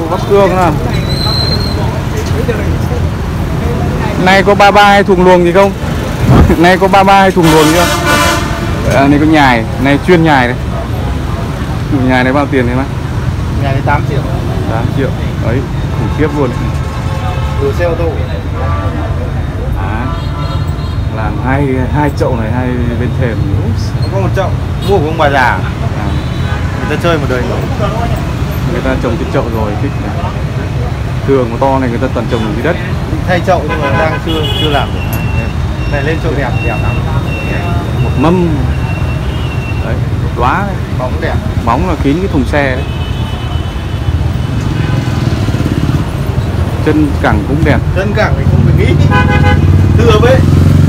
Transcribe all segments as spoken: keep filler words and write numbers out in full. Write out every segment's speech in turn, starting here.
Bắc Cương nào. Này có ba ba hay thùng luồng gì không? Này có ba ba hay thùng luồng chưa? À, này có nhài, này chuyên nhài đấy. Nhài này bao tiền thế mà? Nhài này tám triệu. tám triệu. Đấy, khủng khiếp luôn. Từ xe ô tô. À, làm hai hai chậu này, hai bên thềm. Không có một chậu, mua của ông bà già. À. Người ta chơi một đời rồi. Người ta trồng cái chậu rồi thích này. Thường mà to này người ta toàn trồng dưới đất. Thay chậu nhưng mà đang chưa chưa làm được. Này lên chậu đẹp đẹp lắm. Một mâm. Đấy, đóa đấy. Bóng đẹp. Bóng là kín cái thùng xe đấy. Chân cẳng cũng đẹp. Chân cẳng thì không phải nghĩ. Thừa với.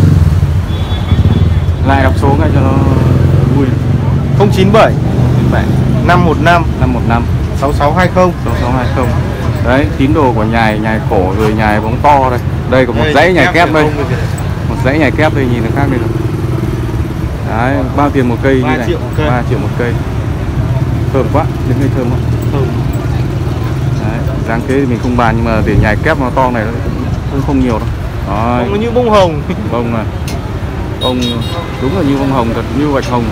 Lại đọc số ngay cho nó vui. không chín bảy năm một năm năm một năm sáu sáu hai không sáu sáu hai không. Đấy, tín đồ của nhài, nhài cổ rồi nhài bóng to đây. Đây có một đây, dãy nhài kép đây. Một dãy nhài kép đây, nhìn nó khác đây rồi. Đấy, bao tiền một cây như này? ba triệu một cây. Thơm quá, đứng đây thơm quá. Thơm. Đấy, dáng kế thì mình không bàn nhưng mà để nhài kép nó to này nó cũng không nhiều đâu. Đấy. Bông nó như bông hồng. Bông này. Bông đúng là như bông hồng thật, như vạch hồng.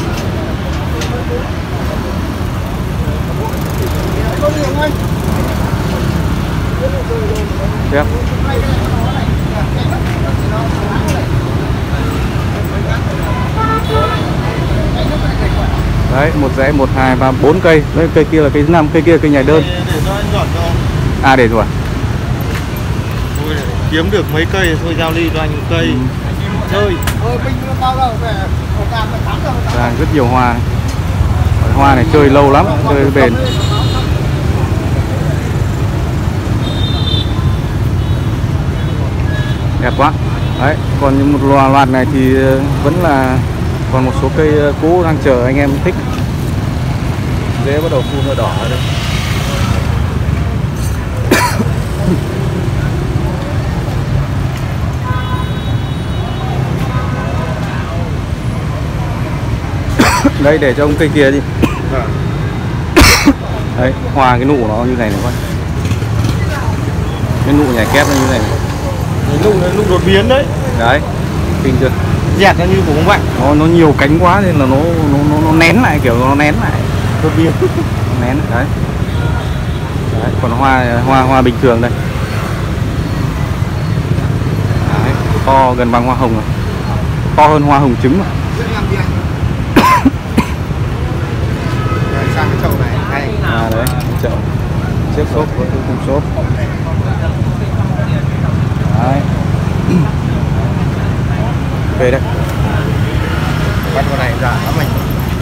Kép. Đấy, một dãy một hai ba bốn cây. Đấy, cây kia là cây năm, cây kia là cây nhài đơn. À để rồi. Thôi kiếm được mấy cây thôi giao ly cho anh một cây. Ừ. Chơi. À, rất nhiều hoa. Hoa này chơi lâu lắm, chơi bền. Đẹp quá. Đấy, còn những một loạt loạt này thì vẫn là còn một số cây cũ đang chờ anh em thích. Dễ bắt đầu phun nó đỏ ở đây. Đây để cho ông cây kia đi. Đấy, hoa cái nụ nó như này này coi. Cái nụ nhảy kép nó như này. Cái nụ nó nụ đột biến đấy. Đấy, kinh chưa? Dẹt nó như của ông Mạnh. Nó nó nhiều cánh quá nên là nó nó nó, nó nén lại, kiểu nó nén lại. Đột biến. Nén đấy. Đấy, còn hoa hoa hoa bình thường đây. Đấy, to gần bằng hoa hồng rồi. To hơn hoa hồng trứng mà. Sang cái chậu này hay. À đấy, chậu chiếc xốp với khung xốp. Đấy. Về đấy. Bắt con này ra lắm mình.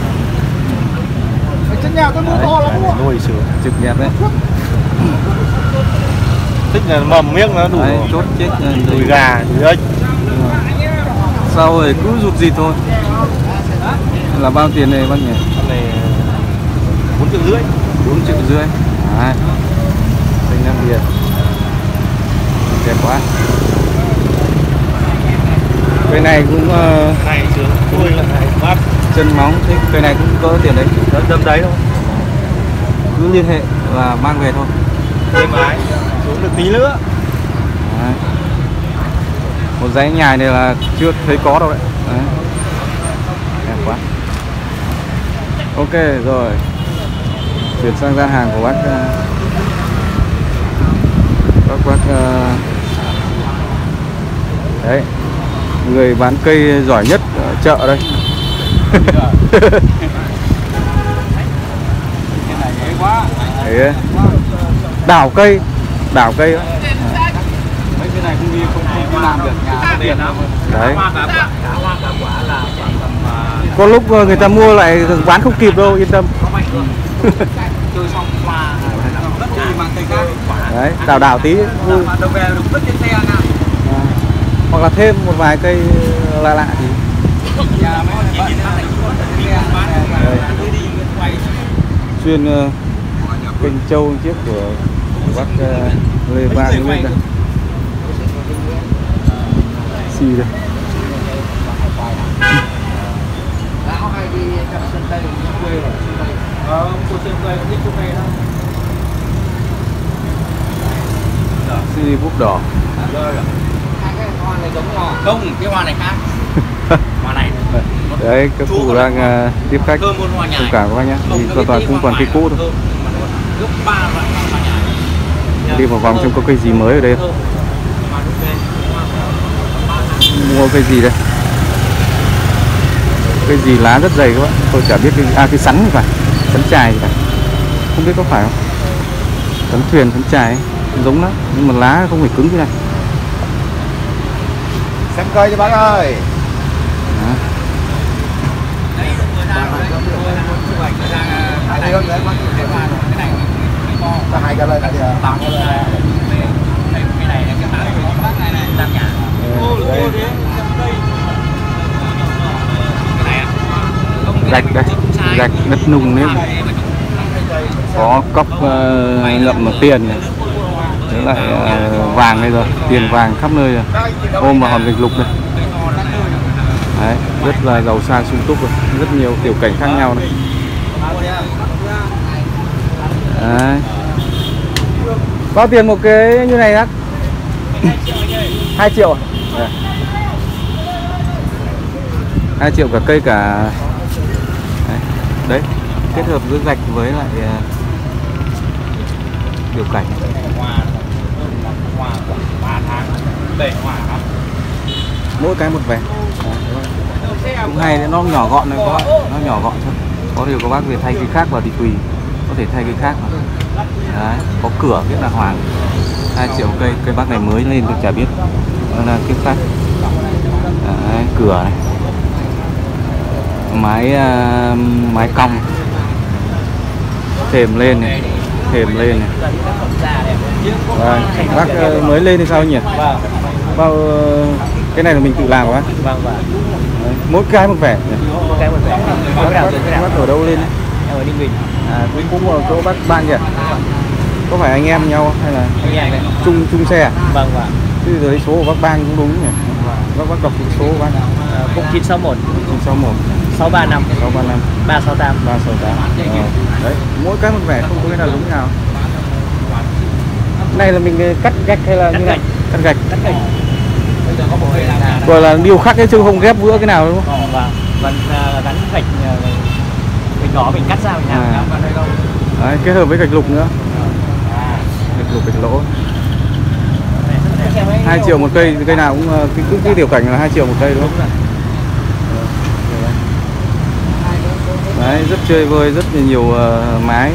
Trên nhà tôi mua to lắm luôn. Nuôi sữa trực đẹp đấy. Thích là mầm miếng nó đủ. Đấy, chốt chết đùi gà, đùi ếch. Sau rồi cứ rụt gì thôi. Là bao tiền này bác nhỉ? Này bốn triệu rưỡi. bốn triệu rưỡi. Đấy. Xanh Nam Việt. Đẹp quá. Cây này cũng uh... này sướng. Ôi là này mát. Chân móng, thế cây này cũng có tiền đấy. Đó, đâm đấy thôi. Cứ liên hệ và mang về thôi. Êm ái, xuống được tí nữa. Đấy. Một dãy nhài này là chưa thấy có đâu đấy. Đấy. Đẹp quá. Ok rồi. Chuyển sang gian hàng của bác bác bác đấy, người bán cây giỏi nhất ở chợ đây. Đấy. Đảo cây, đảo cây đó. Mấy cái này không đi không không làm được, nhà có tiền lắm. Đấy. Có lúc người ta mua lại bán không kịp đâu, yên tâm. Chơi xong quà đất đi mang cây khác. Đấy, đảo đảo tí. Đâu về được vứt trên xe nào. Hoặc là thêm một vài cây lạ lạ thì. Nhà mấy con bận chuyên uh, kênh trâu chiếc của bác uh, Lê Ba Nguyên đây. Xì đây. Lão hay đi chợ Sơn Tây quê ở Sơn Tây. Ờ, cô Sơn Tây cũng thích cô Tây đó. Suzy búp đỏ. Hai cái hoa này giống nhau. Không, cái hoa này khác. Hoa này. Đấy, các cụ đang uh, tiếp khách. Thơm hơn hoa nhài. Thông cảm các bác nhé. Vì hoàn toàn cũng còn cây cũ thôi. Gấp ba loại hoa nhài. Đi một vòng xem có cây gì mới ở đây. Mua cây gì đây? Cây gì lá rất dày các bạn. Tôi chả biết cái à cái sắn thì phải. Sắn chài thì phải. Không biết có phải không? Sắn thuyền, sắn chài ấy. Giống lắm, nhưng mà lá không phải cứng như này. Xem cây cho bác ơi. Đó. Hai cái lên này Tạo như là cái này cái má của bác này này làm nhà. Gạch đây, gạch đất nung đấy. Có cốc uh, ngậm bằng tiền này. Đấy lại uh, vàng đây rồi, tiền vàng khắp nơi rồi. Ôm vào hòn gạch lục này. Đấy, rất là giàu sang sung túc rồi, rất nhiều tiểu cảnh khác nhau này. Đấy. Bao tiền một cái như này á? hai triệu. Đấy. hai triệu cả cây cả. Đấy. Đấy, kết hợp giữa gạch với lại uh, tiểu cảnh. Mỗi cái một vẻ. Cũng hay, nó nhỏ gọn này các bạn, nó nhỏ gọn thôi. Có điều các bác về thay cái khác vào thì tùy, có thể thay cái khác mà. Đấy, có cửa viết là Hoàng. hai triệu cây, cây bác này mới lên tôi chả biết. Đó là kiếp khác. Đấy, cửa này. Mái uh, mái cong. Thềm lên này, thềm lên này. Đấy, bác uh, mới lên thì sao nhỉ? Bao uh, cái này là mình tự làm hả bác? Vâng vâng. Đấy, mỗi cái một vẻ. Mỗi cái một vẻ. Bác, bác, bác ở đâu lên đấy? Em ở Ninh Bình. À, cũng cũng ở chỗ bác Ban kìa. Có phải anh em nhau hay là anh em đấy. chung chung xe à? Vâng vâng. Thế giới số của bác Ban cũng đúng nhỉ? Bác bác đọc số của bác. không chín sáu một chín sáu một sáu ba năm sáu ba năm ba sáu tám ba sáu tám. Đấy, mỗi cái một vẻ, không có cái nào giống nào. Này là mình cắt gạch hay là cắt như gạch. Cắt gạch. Cắt gạch. Bây giờ có một người làm Gọi là điêu khắc ấy chứ không ghép vữa cái nào đúng không? Ờ, vâng. Vẫn uh, gắn gạch uh, mình đó mình cắt ra mình làm À. vào đây đâu. Đấy, kết hợp với gạch lục nữa. Gạch lục gạch lỗ. hai triệu một cây, cây nào cũng cái, cái, cái tiểu cảnh là hai triệu một cây đúng không? Đấy, rất chơi vơi, rất là nhiều uh, mái.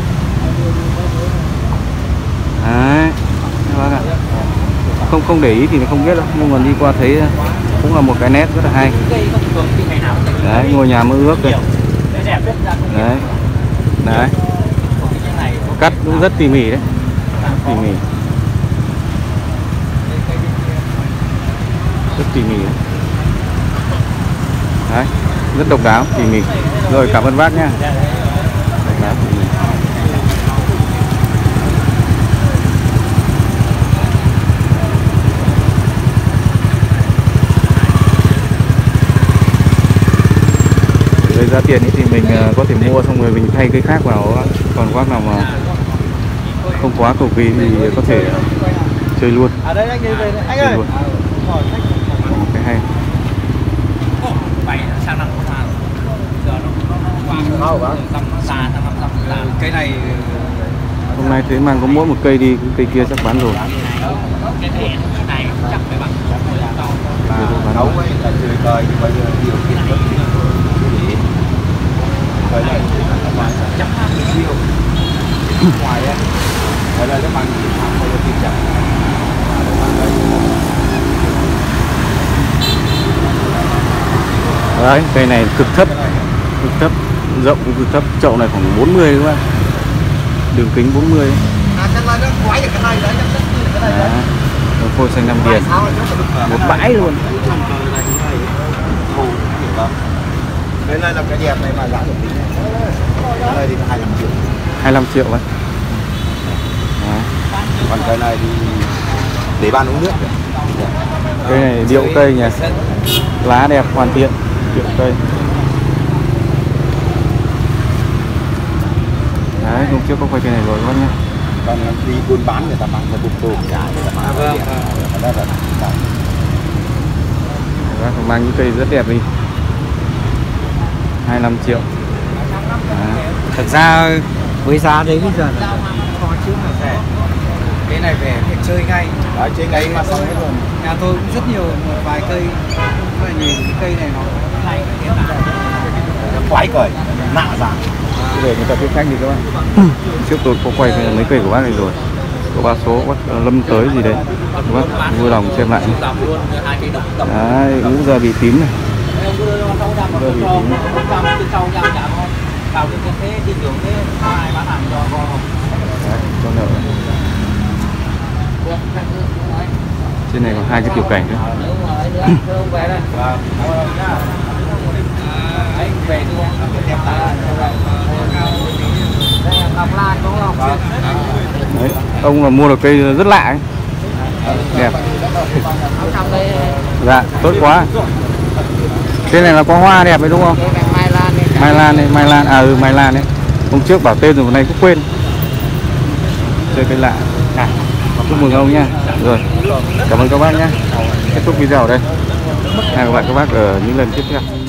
Đấy, không không để ý thì không biết đâu, nhưng mà đi qua thấy cũng là một cái nét rất là hay. Đấy, ngôi nhà mơ ước đây. Đấy, đấy, cắt cũng rất tỉ mỉ đấy, tỉ mỉ, rất tỉ mỉ đấy. Đấy, rất độc đáo, tỉ mỉ. Rồi, cảm ơn bác nha. Độc đáo, tỉ mỉ. Với giá tiền ấy thì mình có thể mua xong rồi mình thay cây khác vào, còn bác nào mà không quá cầu kỳ thì có thể chơi luôn. À đây anh ơi, anh chơi ơi. luôn. Một cái hay. Cái này Hôm nay thế mang có mỗi một cây đi, cây kia chắc bán rồi. cái này chắc phải bằng nấu ấy là chơi coi thì bây giờ điều kiện rất nhiều. Thời này chắc hai mươi triệu. Ngoài á, ở đây nó bằng bao nhiêu tiền chẳng. Đấy, cây này cực thấp, cực thấp, rộng cũng cực thấp, chậu này khoảng bốn mươi các bạn. Đường kính bốn mươi. À cái này nó quái được cái này đấy, cái này đấy. Phôi xanh Nam Điền. Một bãi luôn. Cái này là cái đẹp này mà giá được tí. Cái này thì hai mươi lăm triệu. hai mươi lăm triệu vậy. Còn cái này thì để bàn uống nước. Cây này điệu cây nhỉ. Lá đẹp hoàn thiện, điệu cây. Đấy, hôm trước có quay cây này rồi các bác nhé. còn đi buôn bán người ta mang theo bụng tôm giá người ta mang vâng, đó là Bác mang những cây rất đẹp đi, hai mươi lăm triệu. À. Thật ra với giá đấy bây giờ là khó chứ mà rẻ. Cái này về phải chơi ngay. ở trên ngay mà xong hết rồi. Nhà tôi cũng rất nhiều một vài cây, mà nhìn cái cây này nó hay cái nào Nó quái cởi nạ ra. Để người ta tiếp khách đi các bạn. Trước tôi có quay mấy cây của bác này rồi, có ba số bác Lâm tới gì đấy, các bác vui lòng xem lại. Đấy, ngũ giờ bị tím này. Giờ bị tím này. Đấy, cho nợ. Trên này còn hai cái tiểu cảnh nữa. Đấy, ông là mua được cây rất lạ ấy. Đẹp. Dạ, tốt quá. Trên này là có hoa đẹp đấy đúng không? Mai Lan này, Mai Lan, à ừ Mai Lan đấy. Hôm trước bảo tên rồi hôm nay cũng quên. Chơi cây lạ. À, chúc mừng ông nha. Rồi, cảm ơn các bác nhé. Kết thúc video ở đây. Hẹn gặp lại các bác ở những lần tiếp theo.